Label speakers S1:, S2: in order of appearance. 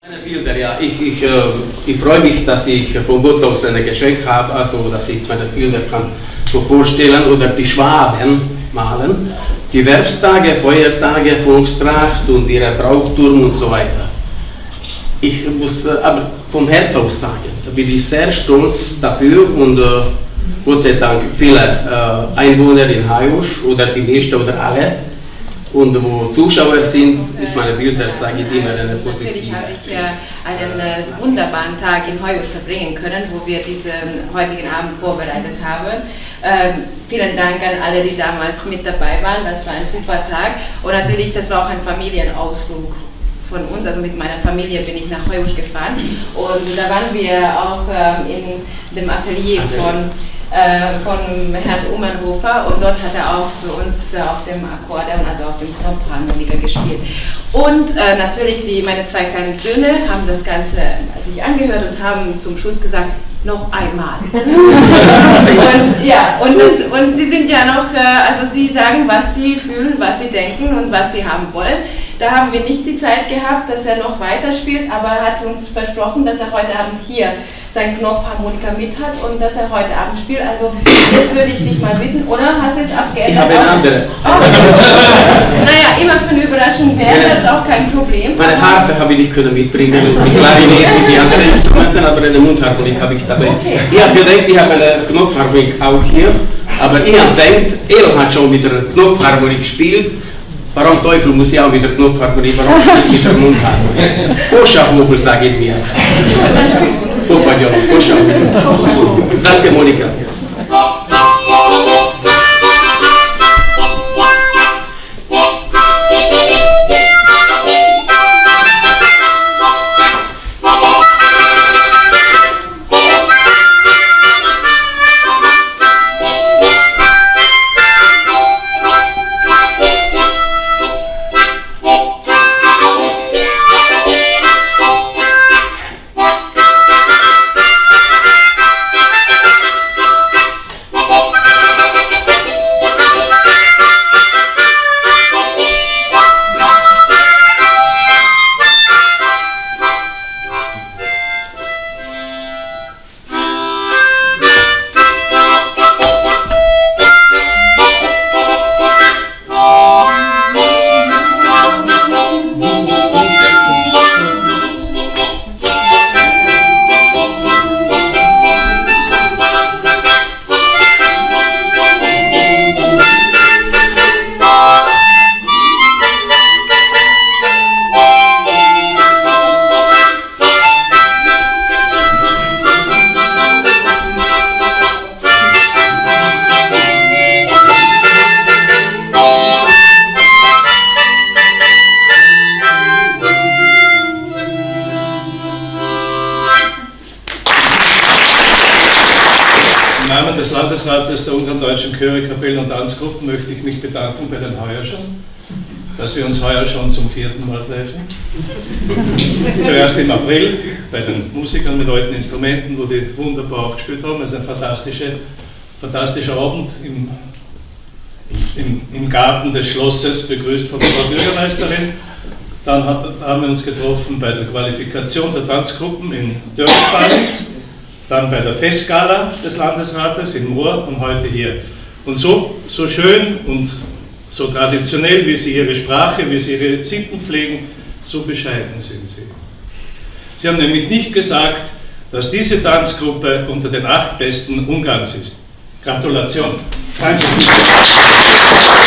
S1: Meine Bilder, ja, ich freue mich, dass ich von Gott aus ein Geschenk habe, also dass ich meine Bilder kann so vorstellen oder die Schwaben malen, die Werfstage, Feuertage, Volkstracht und ihre Brauchtum und so weiter. Ich muss aber vom Herz aus sagen, da bin ich sehr stolz dafür und Gott sei Dank viele Einwohner in Hajusch oder die meisten oder alle. Und wo Zuschauer sind, mit meinen Bildern sage ich immer eine positive.
S2: Natürlich habe ich einen wunderbaren Tag in Hajusch verbringen können, wo wir diesen heutigen Abend vorbereitet haben. Vielen Dank an alle, die damals mit dabei waren. Das war ein super Tag. Und natürlich, das war auch ein Familienausflug von uns. Also mit meiner Familie bin ich nach Hajusch gefahren. Und da waren wir auch in dem Atelier von Herrn Ummernhofer und dort hat er auch für uns auf dem Akkordeon, also auf dem Knopfharmonika gespielt. Und natürlich meine zwei kleinen Söhne haben das Ganze sich angehört und haben zum Schluss gesagt, noch einmal. und sie sind ja noch, also sie sagen, was sie fühlen, was sie denken und was sie haben wollen. Da haben wir nicht die Zeit gehabt, dass er noch weiterspielt, aber er hat uns versprochen, dass er heute Abend hier sein Knopfharmonika mit hat und dass er heute Abend spielt. Also jetzt würde ich dich mal bitten, oder? Hast du jetzt abgeändert?
S1: Ich habe eine andere.
S2: Naja, immer für eine Überraschung wäre das auch kein Problem.
S1: Meine Harfe habe ich nicht können mitbringen und die Klarinette und die anderen Instrumente, aber eine Mundharmonik habe ich dabei.
S2: Okay.
S1: Ich habe gedacht, ich habe eine Knopfharmonik auch hier, aber ich habe gedacht, er hat schon mit der Knopfharmonik gespielt. Warum Teufel muss ich auch mit der Knopfharmonik, warum nicht mit der Mundharmonik? Poscha-Hobel, sage ich mir. Danke, Monika.
S3: Im Namen des Landesrates der Ungarn-Deutschen Chöre, Kapellen und Tanzgruppen möchte ich mich bedanken bei den Heuerschern, dass wir uns heuer schon zum 4. Mal treffen. Zuerst im April bei den Musikern mit alten Instrumenten, wo die wunderbar aufgespielt haben. Es ist ein fantastischer Abend im Garten des Schlosses, begrüßt von der Frau Bürgermeisterin. Dann haben wir uns getroffen bei der Qualifikation der Tanzgruppen in Dörfband. Dann bei der Festgala des Landesrates in Moor und heute hier. Und so schön und so traditionell, wie Sie Ihre Sprache, wie Sie Ihre Sitten pflegen, so bescheiden sind Sie. Sie haben nämlich nicht gesagt, dass diese Tanzgruppe unter den 8 Besten Ungarns ist. Gratulation. Danke.